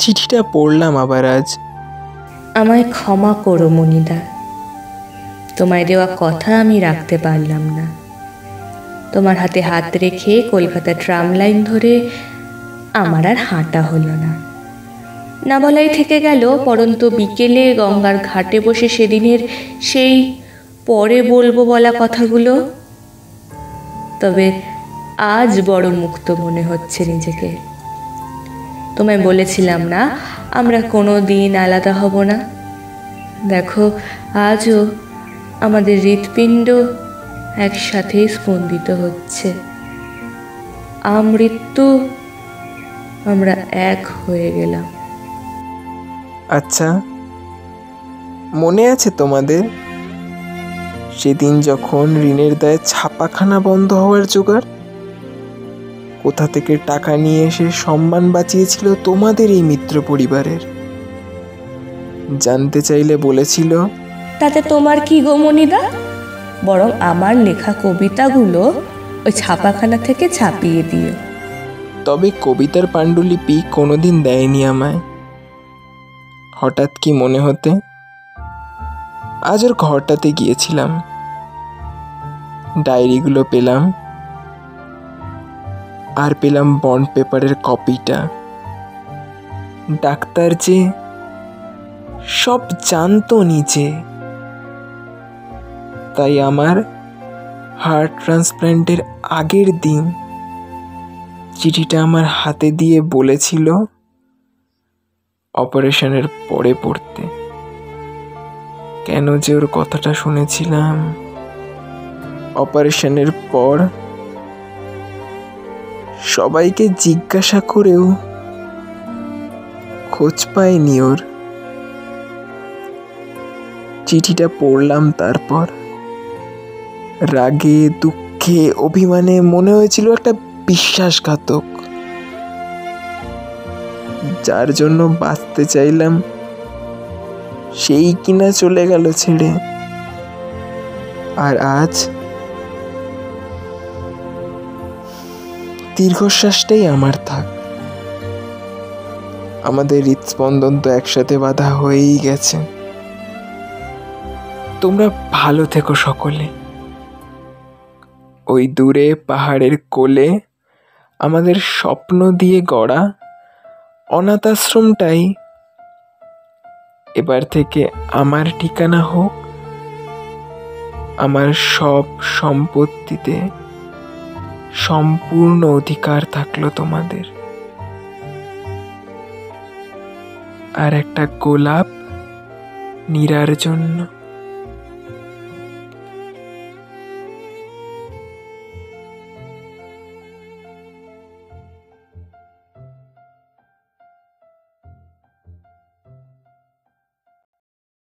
চিঠিটা পড়লাম আবার আজ। আমায় ক্ষমা করো মনিদা, তোমায় দেওয়া কথা আমি রাখতে পারলাম না। তোমার হাতে হাত রেখে কলকাতা ট্রাম লাইন ধরে আমার আর হাঁটা হলো না। না বলাই থেকে গেল, পরন্তু বিকেলে গঙ্গার ঘাটে বসে সেদিনের সেই পরে বলবো বলা কথাগুলো। তবে আজ বড় মুক্ত মনে হচ্ছে নিজেকে। তোমায় বলেছিলাম না আমরা কোনো দিন আলাদা হব না। দেখো আজও আমাদের হৃৎপিণ্ড একসাথেই স্পন্দিত হচ্ছে। আমৃত্যু আমরা এক হয়ে গেলাম। আচ্ছা, মনে আছে তোমাদের সেদিন যখন ঋণের দায়ে ছাপাখানা বন্ধ হওয়ার জোগাড়? কোথা থেকে টাকা নিয়ে এসে সম্মান বাঁচিয়েছিল তোমাদের এই মিত্র পরিবারের? জানতে চাইলে বলেছিল, তাতে তোমার কি গো মনিদা, বরং আমার লেখা কবিতাগুলো ওই ছাপাখানা থেকে ছাপিয়ে দিও। তবে কবিতার পাণ্ডুলিপি কোনোদিন দেয়নি আমায়। হঠাৎ কি মনে হতে আজ ওর ঘরটাতে গিয়েছিলাম, ডায়েরিগুলো পেলাম, আর পেলাম বন্ড পেপারের কপিটা। ডাক্তার যে সব জানতো নিচে, তাই আমার হার্ট ট্রান্সপ্ল্যান্টের আগের দিন চিঠিটা আমার হাতে দিয়ে বলেছিল অপারেশনের পরে পড়তে। কেন যে ওর কথাটা শুনেছিলাম? অপারেশনের পর সবাইকে জিজ্ঞাসা করেও খোঁজ পাইনি ওর। চিঠিটা পড়লাম, তারপর রাগে দুঃখে অভিমানে মনে হয়েছিল একটা বিশ্বাসঘাতক, যার জন্য বাঁচতে চাইলাম সেই কিনা চলে গেল ছেড়ে। আর আজ দীর্ঘশ্বাসটাই আমার থাক। আমাদের হৃদস্পন্দন তো একসাথে বাঁধা হয়েই গেছে। তোমরা ভালো থেকো সকলে। ওই দূরে পাহাড়ের কোলে আমাদের স্বপ্ন দিয়ে গড়া অনাথ আশ্রমটাই এবার থেকে আমার ঠিকানা হোক। আমার সব সম্পত্তিতে সম্পূর্ণ অধিকার থাকলো তোমাদের। আর একটা গোলাপ নীরার জন্য।